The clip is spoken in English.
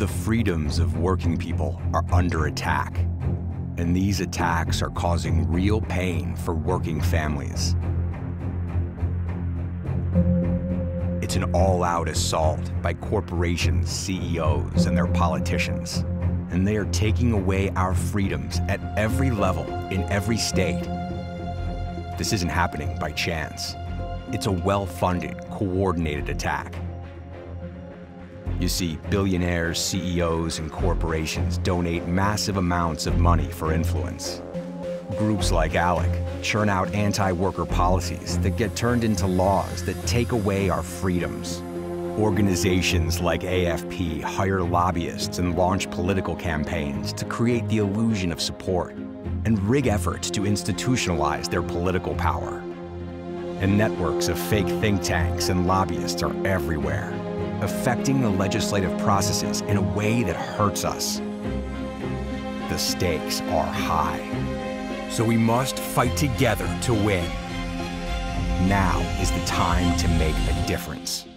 The freedoms of working people are under attack, and these attacks are causing real pain for working families. It's an all-out assault by corporations, CEOs, and their politicians, and they are taking away our freedoms at every level in every state. This isn't happening by chance. It's a well-funded, coordinated attack. You see, billionaires, CEOs, and corporations donate massive amounts of money for influence. Groups like ALEC churn out anti-worker policies that get turned into laws that take away our freedoms. Organizations like AFP hire lobbyists and launch political campaigns to create the illusion of support and rig efforts to institutionalize their political power. And networks of fake think tanks and lobbyists are everywhere, affecting the legislative processes in a way that hurts us. The stakes are high, so we must fight together to win. Now is the time to make a difference.